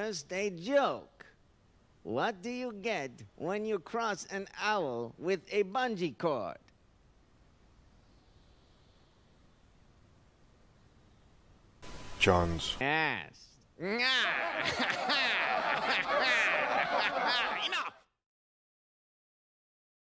First, a joke. What do you get when you cross an owl with a bungee cord? John's. Yes.